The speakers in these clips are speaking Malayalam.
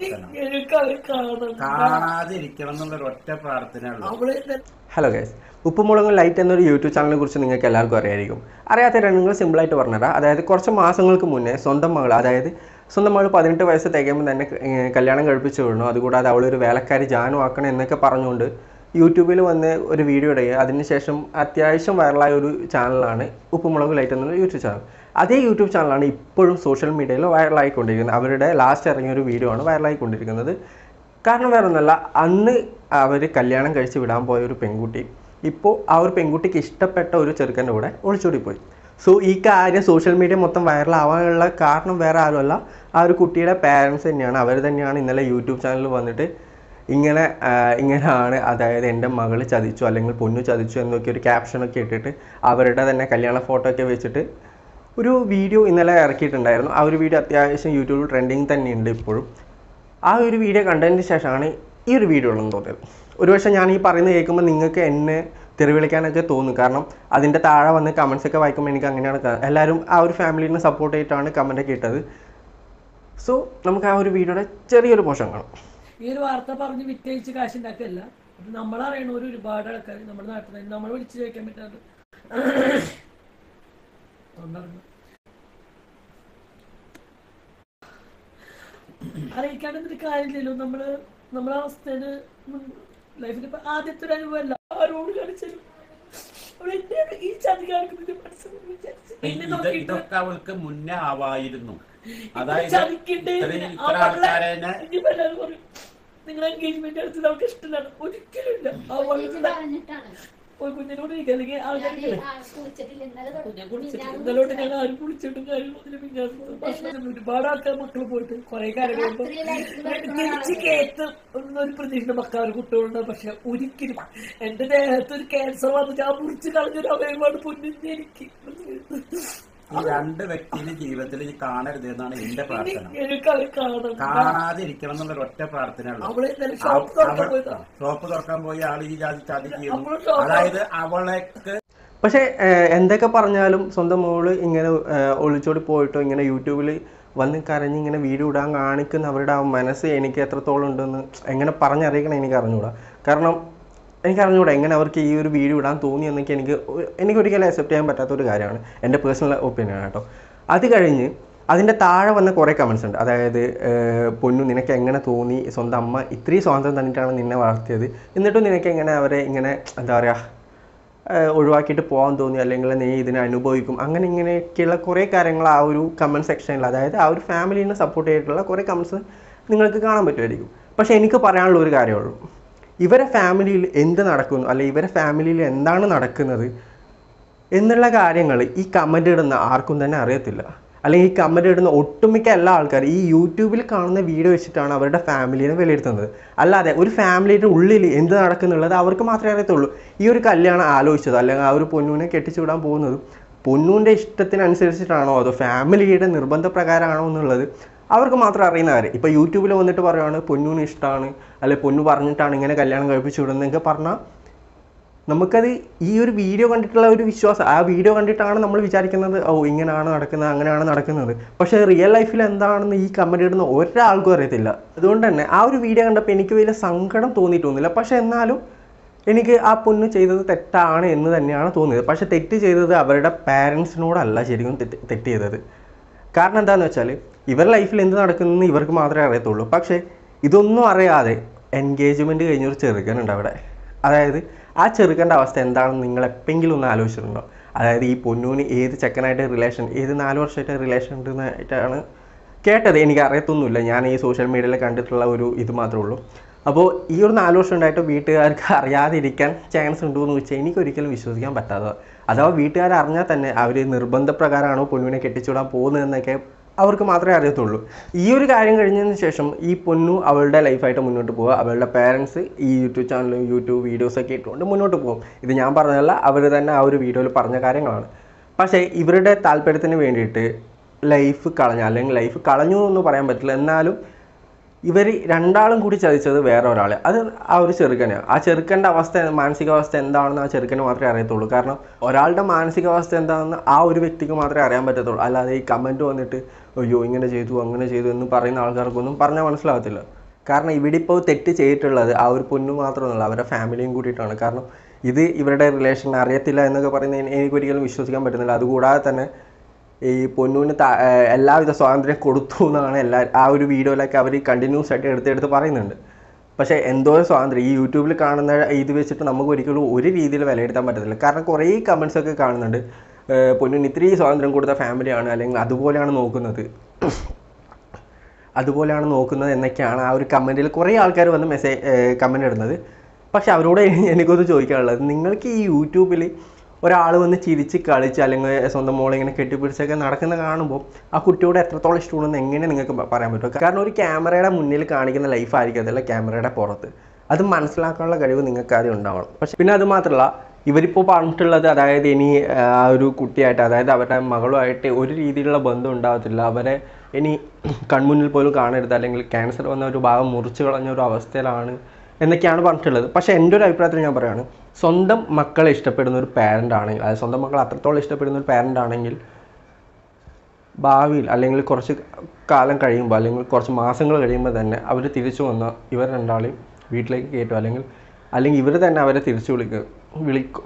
കാണാതിരിക്കണം എന്നുള്ളൊരു ഒറ്റ പ്രാർത്ഥനയുള്ളൂ. ഹലോ ഗൈസ്, ഉപ്പുമുളകും ലൈറ്റ് എന്നൊരു യൂട്യൂബ് ചാനലിനെ കുറിച്ച് നിങ്ങൾക്ക് എല്ലാവർക്കും അറിയായിരിക്കും. അറിയാത്ത രണ്ടുങ്ങൾ സിമ്പിളായിട്ട് പറഞ്ഞുതരാം. അതായത് കുറച്ച് മാസങ്ങൾക്ക് മുന്നേ സ്വന്തം മകൾ 18 വയസ്സ് തികയുമ്പോൾ തന്നെ കല്യാണം കഴിപ്പിച്ചു വിടണം, അതുകൂടാതെ അവളൊരു വേലക്കാരി ജാനു ആക്കണം എന്നൊക്കെ പറഞ്ഞുകൊണ്ട് യൂട്യൂബിൽ വന്ന് ഒരു വീഡിയോ ഇടുകയും അതിനുശേഷം അത്യാവശ്യം വൈറലായ ഒരു ചാനലാണ് ഉപ്പുമുളക് ലൈറ്റ് എന്നുള്ള യൂട്യൂബ് ചാനൽ. അതേ യൂട്യൂബ് ചാനലാണ് ഇപ്പോഴും സോഷ്യൽ മീഡിയയിൽ വൈറലായിക്കൊണ്ടിരിക്കുന്നത്. അവരുടെ ലാസ്റ്റ് ഇറങ്ങിയ ഒരു വീഡിയോ ആണ് വൈറലായിക്കൊണ്ടിരിക്കുന്നത്. കാരണം വേറെ ഒന്നല്ല, അന്ന് അവർ കല്യാണം കഴിച്ച് വിടാൻ പോയ ഒരു പെൺകുട്ടി ഇപ്പോൾ ആ ഒരു പെൺകുട്ടിക്ക് ഇഷ്ടപ്പെട്ട ഒരു ചെറുക്കൻ്റെ കൂടെ ഒളിച്ചോടിപ്പോയി. സോ ഈ കാര്യം സോഷ്യൽ മീഡിയ മൊത്തം വൈറലാവാനുള്ള കാരണം വേറെ ആരുമല്ല, ആ ഒരു കുട്ടിയുടെ പാരൻസ് തന്നെയാണ്. അവർ തന്നെയാണ് ഇന്നലെ യൂട്യൂബ് ചാനലിൽ വന്നിട്ട് ഇങ്ങനെയാണ്, അതായത് എൻ്റെ മകൾ ചതിച്ചു അല്ലെങ്കിൽ പൊന്നു ചതിച്ചു എന്നൊക്കെ ഒരു ക്യാപ്ഷനൊക്കെ ഇട്ടിട്ട് അവരുടെ തന്നെ കല്യാണ ഫോട്ടോ ഒക്കെ വെച്ചിട്ട് ഒരു വീഡിയോ ഇന്നലെ ഇറക്കിയിട്ടുണ്ടായിരുന്നു. ആ ഒരു വീഡിയോ അത്യാവശ്യം യൂട്യൂബിൽ ട്രെൻഡിങ് തന്നെയുണ്ട് ഇപ്പോഴും. ആ ഒരു വീഡിയോ കണ്ടതിന് ശേഷമാണ് ഈ ഒരു വീഡിയോ ഉള്ളതെന്ന് തോന്നിയത്. ഒരുപക്ഷെ ഞാൻ ഈ പറയുന്നത് കേൾക്കുമ്പോൾ നിങ്ങൾക്ക് എന്നെ തെറിവിളിക്കാനൊക്കെ തോന്നും. കാരണം അതിൻ്റെ താഴെ വന്ന് കമൻസ് ഒക്കെ വായിക്കുമ്പോൾ എനിക്ക് അങ്ങനെയാണ് എല്ലാവരും ആ ഒരു ഫാമിലിനെ സപ്പോർട്ട് ചെയ്തിട്ടാണ് കമൻറ്റൊക്കെ ഇട്ടത്. സോ നമുക്ക് ആ ഒരു വീഡിയോയുടെ ചെറിയൊരു പോഷൻ കാണാം. ഈ ഒരു വാർത്ത പറഞ്ഞ് വിറ്റഴിച്ച് കാശുണ്ടാക്കല്ല, നമ്മളറിയണവർ ഒരുപാട് ആൾക്കാർ നമ്മുടെ നാട്ടിൽ തന്നെ നമ്മൾ വിളിച്ചു ചോദിക്കാൻ പറ്റാറ് അറിയിക്കാണ്ടൊരു കാര്യമില്ലല്ലോ. നമ്മളെ അവസ്ഥയില് ലൈഫിൽ ഇപ്പൊ ആദ്യത്തെ ഒരു അനുഭവമല്ല, ആരോട് കാണിച്ചാലും ഈ ചതി കാണിക്കുന്നതിന്റെ മനസ്സിൽ ഇതൊക്കെ അവൾക്ക് മുന്നേ ആവായിരുന്നു. നിങ്ങളെ എൻഗേജ്മെന്റ് എടുത്ത് നമുക്ക് ഇഷ്ടമാണ്, ഒരിക്കലും ഇല്ല. കുഞ്ഞിനോട് അല്ലെങ്കിൽ ഇന്നലോട്ട് ഞങ്ങൾ ആരും കുളിച്ചിട്ടും കാര്യങ്ങളും ഒരുപാട് ആൾക്കാർ മക്കൾ പോയിട്ട് കുറെ കാര്യങ്ങളുണ്ട്. തിരിച്ച് കേട്ട് ഒരു പ്രതീക്ഷ മക്കൾ കുട്ടികളുണ്ട്. പക്ഷെ ഒരിക്കലും എന്റെ ദേഹത്ത് ഒരു ക്യാൻസർ വന്നിട്ട് ആ മുറിച്ച് കളഞ്ഞൊരു അവയവമാണ് പൊന്നിന് എനിക്ക്. ഈ രണ്ട് വ്യക്തിയുടെ ജീവിതത്തിൽ കാണരുത് എന്നാണ് എന്റെ പ്രാർത്ഥന. കാണാതിരിക്കണം എന്നുള്ളൊരു ഒറ്റ പ്രാർത്ഥനയുള്ളൂ. ഷോപ്പ് തുറക്കാൻ പോയി ആൾ ഈ ജാതി ചതി ചെയ്യും. അതായത് അവളേക്ക് പക്ഷേ എന്തൊക്കെ പറഞ്ഞാലും സ്വന്തം മോള് ഇങ്ങനെ ഒളിച്ചോടി പോയിട്ടോ ഇങ്ങനെ യൂട്യൂബിൽ വന്ന് കരഞ്ഞ് ഇങ്ങനെ വീഡിയോ ഇടാൻ കാണിക്കുന്ന അവരുടെ ആ മനസ്സ് എനിക്ക് എത്രത്തോളം ഉണ്ടെന്ന് എങ്ങനെ പറഞ്ഞറിയിക്കണം എനിക്ക് അറിഞ്ഞുകൂടാ. കാരണം എനിക്കറിഞ്ഞൂടാ എങ്ങനെ അവർക്ക് ഈ ഒരു വീഡിയോ ഇടാൻ തോന്നി എന്നൊക്കെ എനിക്കൊരിക്കലും അക്സെപ്റ്റ് ചെയ്യാൻ പറ്റാത്തൊരു കാര്യമാണ്, എൻ്റെ പേഴ്സണൽ ഒപ്പീനിയൻ കേട്ടോ. അത് കഴിഞ്ഞ് അതിൻ്റെ താഴെ വന്ന കുറേ കമൻസ് ഉണ്ട്. അതായത് പൊന്നു, നിനക്ക് എങ്ങനെ തോന്നി, സ്വന്തം അമ്മ ഇത്രയും സ്വാതന്ത്ര്യം തന്നിട്ടാണ് നിന്നെ വളർത്തിയത്, എന്നിട്ടും നിനക്ക് എങ്ങനെ അവരെ ഇങ്ങനെ എന്താ പറയുക ഒഴിവാക്കിയിട്ട് പോകാൻ തോന്നി, അല്ലെങ്കിൽ നീ ഇതിനെ അനുഭവിക്കും, അങ്ങനെ ഇങ്ങനെയൊക്കെയുള്ള കുറേ കാര്യങ്ങൾ ആ ഒരു കമൻറ്റ് സെക്ഷനിൽ, അതായത് ആ ഒരു ഫാമിലീനെ സപ്പോർട്ട് ചെയ്തിട്ടുള്ള കുറേ കമൻസ് നിങ്ങൾക്ക് കാണാൻ പറ്റുമായിരിക്കും. പക്ഷേ എനിക്ക് പറയാനുള്ള ഒരു കാര്യമുള്ളൂ, ഇവരെ ഫാമിലിയിൽ എന്ത് നടക്കുന്നു അല്ലെങ്കിൽ ഇവരെ ഫാമിലിയിൽ എന്താണ് നടക്കുന്നത് എന്നുള്ള കാര്യങ്ങൾ ഈ കമൻ്റ് ഇടുന്ന ആർക്കും തന്നെ അറിയത്തില്ല. അല്ലെങ്കിൽ ഈ കമൻ്റ് ഇടുന്ന ഒട്ടുമിക്ക എല്ലാ ആൾക്കാരും ഈ യൂട്യൂബിൽ കാണുന്ന വീഡിയോ വെച്ചിട്ടാണ് അവരുടെ ഫാമിലിയെ വിലയിരുത്തുന്നത്. അല്ലാതെ ഒരു ഫാമിലിയുടെ ഉള്ളിൽ എന്ത് നടക്കുന്നുള്ളത് അവർക്ക് മാത്രമേ അറിയത്തുള്ളൂ. ഈ ഒരു കല്യാണം ആലോചിച്ചത് അല്ലെങ്കിൽ ആ ഒരു പൊന്നൂനെ കെട്ടിച്ചു വിടാൻ പോകുന്നത് പൊന്നൂൻ്റെ ഇഷ്ടത്തിനനുസരിച്ചിട്ടാണോ അതോ ഫാമിലിയുടെ നിർബന്ധപ്രകാരമാണോ എന്നുള്ളത് അവർക്ക് മാത്രം അറിയുന്ന കാര്യം. ഇപ്പോൾ യൂട്യൂബിൽ വന്നിട്ട് പറയുകയാണ് പൊന്നൂന് ഇഷ്ടമാണ് അല്ലെങ്കിൽ പൊന്നു പറഞ്ഞിട്ടാണ് ഇങ്ങനെ കല്യാണം കഴിപ്പിച്ചു വിടുന്നതൊക്കെ പറഞ്ഞാൽ നമുക്കത് ഈ ഒരു വീഡിയോ കണ്ടിട്ടുള്ള ഒരു വിശ്വാസം, ആ വീഡിയോ കണ്ടിട്ടാണ് നമ്മൾ വിചാരിക്കുന്നത് ഓ ഇങ്ങനെയാണ് നടക്കുന്നത് അങ്ങനെയാണ് നടക്കുന്നത്. പക്ഷേ റിയൽ ലൈഫിൽ എന്താണെന്ന് ഈ കമൻ്റ് ഇടുന്ന ഒരാൾക്കും അറിയത്തില്ല. അതുകൊണ്ട് തന്നെ ആ ഒരു വീഡിയോ കണ്ടപ്പോൾ എനിക്ക് വലിയ സങ്കടം തോന്നിയിട്ടൊന്നുമില്ല. പക്ഷേ എന്നാലും എനിക്ക് ആ പൊന്നു ചെയ്തത് തെറ്റാണ് എന്ന് തന്നെയാണ് തോന്നിയത്. പക്ഷേ തെറ്റ് ചെയ്തത് അവരുടെ പാരൻസിനോടല്ല ശരിക്കും തെറ്റ് ചെയ്തത്. കാരണം എന്താണെന്ന് വെച്ചാൽ ഇവരുടെ ലൈഫിൽ എന്ത് നടക്കുന്നതെന്ന് ഇവർക്ക് മാത്രമേ അറിയത്തുള്ളൂ. പക്ഷേ ഇതൊന്നും അറിയാതെ എൻഗേജ്മെൻറ്റ് കഴിഞ്ഞൊരു ചെറുക്കനുണ്ട് അവിടെ. അതായത് ആ ചെറുക്കൻ്റെ അവസ്ഥ എന്താണെന്ന് നിങ്ങൾ എപ്പോഴെങ്കിലും ഒന്ന് ആലോചിച്ചിട്ടുണ്ടോ? അതായത് ഈ പൊന്നൂന് ഏത് ചെക്കനായിട്ട് റിലേഷൻ, ഏത് 4 വർഷമായിട്ട് റിലേഷൻ ഉണ്ടെന്നായിട്ടാണ് കേട്ടത്. എനിക്ക് അറിയത്തൊന്നുമില്ല, ഞാൻ ഈ സോഷ്യൽ മീഡിയയിൽ കണ്ടിട്ടുള്ള ഒരു ഇത് മാത്രമേ ഉള്ളൂ. അപ്പോൾ ഈ ഒരു 4 വർഷം ഉണ്ടായിട്ട് വീട്ടുകാർക്ക് അറിയാതിരിക്കാൻ ചാൻസ് ഉണ്ടോ എന്ന് വെച്ചാൽ എനിക്കൊരിക്കലും വിശ്വസിക്കാൻ പറ്റാത്തത്. അഥവാ വീട്ടുകാർ അറിഞ്ഞാൽ തന്നെ അവർ നിർബന്ധപ്രകാരമാണോ പൊന്നുവിനെ കെട്ടിച്ചുവിടാൻ പോകുന്നതെന്നൊക്കെ അവർക്ക് മാത്രമേ അറിയത്തുള്ളൂ. ഈ ഒരു കാര്യം കഴിഞ്ഞതിന് ശേഷം ഈ പൊന്നു അവളുടെ ലൈഫായിട്ട് മുന്നോട്ട് പോകുക, അവളുടെ പാരൻസ് ഈ യൂട്യൂബ് ചാനലും യൂട്യൂബ് വീഡിയോസൊക്കെ ഇട്ടുകൊണ്ട് മുന്നോട്ട് പോകും. ഇത് ഞാൻ പറഞ്ഞതല്ല, അവർ തന്നെ ആ ഒരു വീഡിയോയിൽ പറഞ്ഞ കാര്യങ്ങളാണ്. പക്ഷേ ഇവരുടെ താല്പര്യത്തിന് വേണ്ടിയിട്ട് ലൈഫ് കളഞ്ഞ അല്ലെങ്കിൽ ലൈഫ് കളഞ്ഞു എന്ന് പറയാൻ പറ്റില്ല, എന്നാലും ഇവർ രണ്ടാളും കൂടി ചതിച്ചത് വേറെ ഒരാളെ, അത് ആ ഒരു ചെറുക്കനെയാണ്. ആ ചെറുക്കൻ്റെ അവസ്ഥ, മാനസികാവസ്ഥ എന്താണെന്ന് ആ ചെറുക്കന് മാത്രമേ അറിയത്തുള്ളൂ. കാരണം ഒരാളുടെ മാനസികാവസ്ഥ എന്താണെന്ന് ആ ഒരു വ്യക്തിക്ക് മാത്രമേ അറിയാൻ പറ്റത്തുള്ളൂ. അല്ലാതെ ഈ കമൻറ്റ് വന്നിട്ട് അയ്യോ ഇങ്ങനെ ചെയ്തു അങ്ങനെ ചെയ്തു എന്ന് പറയുന്ന ആൾക്കാർക്കൊന്നും പറഞ്ഞാൽ മനസ്സിലാകത്തില്ല. കാരണം ഇവിടെ ഇപ്പോൾ തെറ്റ് ചെയ്തിട്ടുള്ളത് ആ ഒരു പൊന്നു മാത്രമൊന്നുമല്ല, അവരുടെ ഫാമിലിയും കൂടിയിട്ടാണ്. കാരണം ഇത് ഇവരുടെ റിലേഷൻ അറിയത്തില്ല എന്നൊക്കെ പറയുന്നതിന് എനിക്കൊരിക്കലും വിശ്വസിക്കാൻ പറ്റുന്നില്ല. അതുകൂടാതെ തന്നെ ഈ പൊന്നൂന് എല്ലാവിധ സ്വാതന്ത്ര്യം കൊടുത്തു എന്നാണ് ആ ഒരു വീഡിയോയിലൊക്കെ അവർ കണ്ടിന്യൂസ് ആയിട്ട് എടുത്തെടുത്ത് പറയുന്നുണ്ട്. പക്ഷേ എന്തോ സ്വാതന്ത്ര്യം ഈ യൂട്യൂബിൽ കാണുന്ന ഇത് വെച്ചിട്ട് നമുക്ക് ഒരിക്കലും ഒരു രീതിയിൽ വിലയിരുത്താൻ പറ്റത്തില്ല. കാരണം കുറേ കമൻസൊക്കെ കാണുന്നുണ്ട്, പൊന്നൂന് ഇത്രയും സ്വാതന്ത്ര്യം കൊടുത്ത ഫാമിലിയാണ്, അല്ലെങ്കിൽ അതുപോലെയാണ് നോക്കുന്നത് എന്നൊക്കെയാണ് ആ ഒരു കമൻറ്റിൽ കുറേ ആൾക്കാർ വന്ന് കമൻറ്റ് ഇടുന്നത്. പക്ഷെ അവരോട് എനിക്കൊന്ന് ചോദിക്കാനുള്ളത്, നിങ്ങൾക്ക് ഈ യൂട്യൂബിൽ ഒരാൾ വന്ന് ചിരിച്ച് കളിച്ച് അല്ലെങ്കിൽ സ്വന്തം മോളെ ഇങ്ങനെ കെട്ടിപ്പിടിച്ചൊക്കെ നടക്കുന്ന കാണുമ്പോൾ ആ കുട്ടിയോട് എത്രത്തോളം ഇഷ്ടമാണെന്ന് എങ്ങനെ നിങ്ങൾക്ക് പറയാൻ പറ്റും? കാരണം ഒരു ക്യാമറയുടെ മുന്നിൽ കാണിക്കുന്ന ലൈഫ് ആയിരിക്കത്തില്ല ക്യാമറയുടെ പുറത്ത്. അത് മനസ്സിലാക്കാനുള്ള കഴിവ് നിങ്ങൾക്ക് ആദ്യം ഉണ്ടാവണം. പക്ഷെ പിന്നെ അത് മാത്രമല്ല, ഇവരിപ്പോൾ പറഞ്ഞിട്ടുള്ളത് അതായത് ഇനി ആ ഒരു കുട്ടിയായിട്ട്, അതായത് അവരുടെ മകളുമായിട്ട് ഒരു രീതിയിലുള്ള ബന്ധം ഉണ്ടാകത്തില്ല, അവരെ ഇനി കൺമുന്നിൽ പോലും കാണരുത്, അല്ലെങ്കിൽ ക്യാൻസർ വന്ന ഒരു ഭാഗം മുറിച്ച് കളഞ്ഞ ഒരു അവസ്ഥയിലാണ് എന്നൊക്കെയാണ് പറഞ്ഞിട്ടുള്ളത്. പക്ഷേ എൻ്റെ ഒരു അഭിപ്രായത്തിൽ ഞാൻ പറയുകയാണ്, സ്വന്തം മക്കളെ ഇഷ്ടപ്പെടുന്ന ഒരു പാരൻ്റ് ആണെങ്കിൽ, അതായത് സ്വന്തം മക്കളെ അത്രത്തോളം ഇഷ്ടപ്പെടുന്ന ഒരു പാരൻ്റ് ആണെങ്കിൽ ഭാവിയിൽ അല്ലെങ്കിൽ കുറച്ച് കാലം കഴിയുമ്പോൾ അല്ലെങ്കിൽ കുറച്ച് മാസങ്ങൾ കഴിയുമ്പോൾ തന്നെ അവർ തിരിച്ചു വന്ന ഇവർ രണ്ടാളെയും വീട്ടിലേക്ക് കയറ്റും, അല്ലെങ്കിൽ ഇവർ തന്നെ അവരെ തിരിച്ചു വിളിക്കും.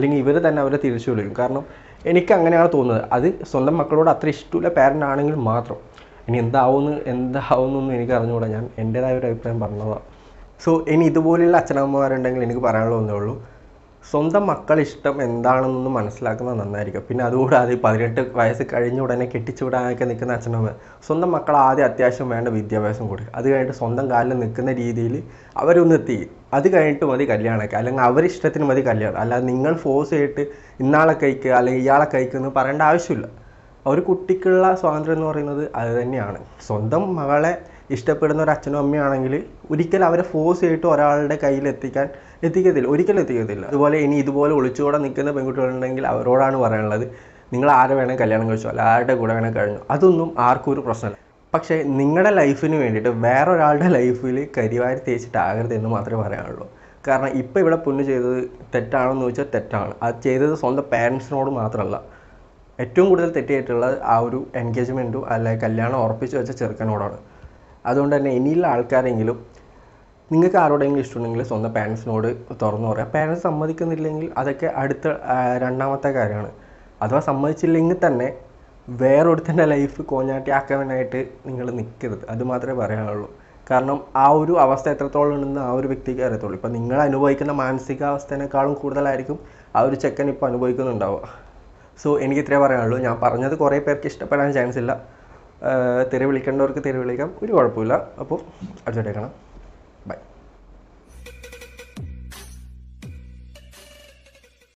കാരണം എനിക്ക് അങ്ങനെയാണ് തോന്നുന്നത്. അത് സ്വന്തം മക്കളോട് അത്ര ഇഷ്ടമുള്ള പാരൻ്റ് ആണെങ്കിൽ മാത്രം. ഇനി എന്താവുമെന്നൊന്നും എനിക്ക് അറിഞ്ഞുകൂടാ, ഞാൻ എൻ്റേതായ ഒരു അഭിപ്രായം പറഞ്ഞതാണ്. സോ ഇനി ഇതുപോലെയുള്ള അച്ഛനമ്മമാരുണ്ടെങ്കിൽ എനിക്ക് പറയാനുള്ള ഒന്നേ ഉള്ളൂ, സ്വന്തം മക്കളുടെ ഇഷ്ടം എന്താണെന്നൊന്ന് മനസ്സിലാക്കുന്നത് നന്നായിരിക്കും. പിന്നെ അതുകൂടാതെ 18 വയസ്സ് കഴിഞ്ഞ ഉടനെ കെട്ടിച്ചുവിടാനൊക്കെ നിൽക്കുന്ന അച്ഛനമ്മ സ്വന്തം മക്കൾ ആദ്യം അത്യാവശ്യം വേണ്ട വിദ്യാഭ്യാസം കൊടുക്കുക. അത് കഴിഞ്ഞിട്ട് സ്വന്തം കാലിൽ നിൽക്കുന്ന രീതിയിൽ അവരൊന്ന് എത്തിക്കും. അത് കഴിഞ്ഞിട്ട് മതി കല്യാണമൊക്കെ, അല്ലെങ്കിൽ അവരിഷ്ടത്തിന് മതി കല്യാണം. അല്ലാതെ നിങ്ങൾ ഫോഴ്സ് ചെയ്തിട്ട് ഇന്നാളെ കഴിക്കുക അല്ലെങ്കിൽ ഇയാളെ കഴിക്കുക എന്ന് പറയേണ്ട ആവശ്യമില്ല. ഒരു കുട്ടിക്കുള്ള സ്വാതന്ത്ര്യം എന്ന് പറയുന്നത് അത് തന്നെയാണ്. സ്വന്തം മകളെ ഇഷ്ടപ്പെടുന്ന ഒരു അച്ഛനും അമ്മയാണെങ്കിൽ ഒരിക്കലും അവരെ ഫോഴ്സ് ചെയ്തിട്ട് ഒരാളുടെ കയ്യിൽ ഒരിക്കലും എത്തിക്കത്തില്ല. അതുപോലെ ഇനി ഇതുപോലെ ഒളിച്ചുകൂടെ നിൽക്കുന്ന പെൺകുട്ടികളുണ്ടെങ്കിൽ അവരോടാണ് പറയാനുള്ളത്, നിങ്ങൾ ആരെ വേണേൽ കല്യാണം കഴിച്ചോ, അല്ല ആരുടെ കൂടെ വേണേൽ കഴിഞ്ഞോ, അതൊന്നും ആർക്കും ഒരു പ്രശ്നമില്ല. പക്ഷേ നിങ്ങളുടെ ലൈഫിന് വേണ്ടിയിട്ട് വേറൊരാളുടെ ലൈഫിൽ കരിവാരി തേച്ചിട്ടാകരുത് എന്ന് മാത്രമേ പറയാനുള്ളൂ. കാരണം ഇപ്പോൾ ഇവിടെ പൊന്നു ചെയ്തത് തെറ്റാണെന്ന് ചോദിച്ചാൽ തെറ്റാണ്. അത് ചെയ്തത് സ്വന്തം പാരൻസിനോട് മാത്രമല്ല, ഏറ്റവും കൂടുതൽ തെറ്റായിട്ടുള്ളത് ആ ഒരു എൻഗേജ്മെൻറ്റും അല്ലെങ്കിൽ കല്യാണം ഉറപ്പിച്ച് വെച്ച ചെറുക്കനോടാണ്. അതുകൊണ്ട് തന്നെ ഇനിയുള്ള ആൾക്കാരെങ്കിലും നിങ്ങൾക്ക് ആരോടെങ്കിലും ഇഷ്ടമുണ്ടെങ്കിൽ സ്വന്തം പാരൻസിനോട് തുറന്നു പറയാം. പാരൻസ് സമ്മതിക്കുന്നില്ലെങ്കിൽ അതൊക്കെ അടുത്ത രണ്ടാമത്തെ കാര്യമാണ്. അഥവാ സമ്മതിച്ചില്ലെങ്കിൽ തന്നെ വേറൊരുത്തൻ്റെ ലൈഫ് കോഞ്ഞാട്ടിയാക്കാനായിട്ട് നിങ്ങൾ നിൽക്കരുത്. അത് മാത്രമേ പറയാനുള്ളൂ. കാരണം ആ ഒരു അവസ്ഥ എത്രത്തോളം ഉണ്ടെന്ന് ആ ഒരു വ്യക്തിക്ക് അറിയത്തുള്ളൂ. ഇപ്പം നിങ്ങൾ അനുഭവിക്കുന്ന മാനസികാവസ്ഥേനേക്കാളും കൂടുതലായിരിക്കും ആ ഒരു ചെക്കൻ ഇപ്പോൾ അനുഭവിക്കുന്നുണ്ടാവുക. സോ എനിക്ക് ഇത്രേ പറയാനുള്ളൂ. ഞാൻ പറഞ്ഞത് കുറേ പേർക്ക് ഇഷ്ടപ്പെടാൻ ചാൻസ് ഇല്ല. തെറി വിളിക്കേണ്ടവർക്ക് തെറി വിളിക്കാം, ഒരു കുഴപ്പമില്ല. അപ്പോൾ അടുത്തോട്ടേക്കണം. ബൈ.